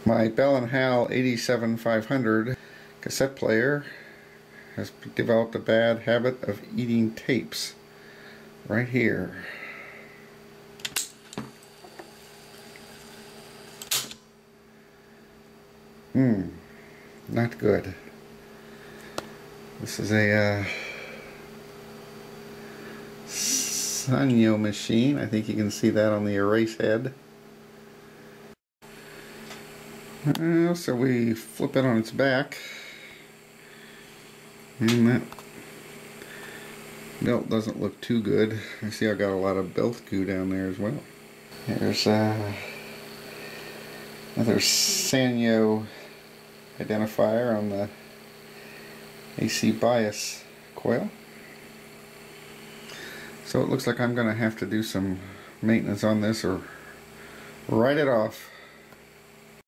My Bell Howell 87500 cassette player has developed a bad habit of eating tapes right here. Not good. This is a Sanyo machine. I think you can see that on the erase head. So we flip it on its back, and that belt doesn't look too good. I see I got a lot of belt goo down there as well. There's another Sanyo identifier on the AC bias coil. So it looks like I'm going to have to do some maintenance on this or write it off.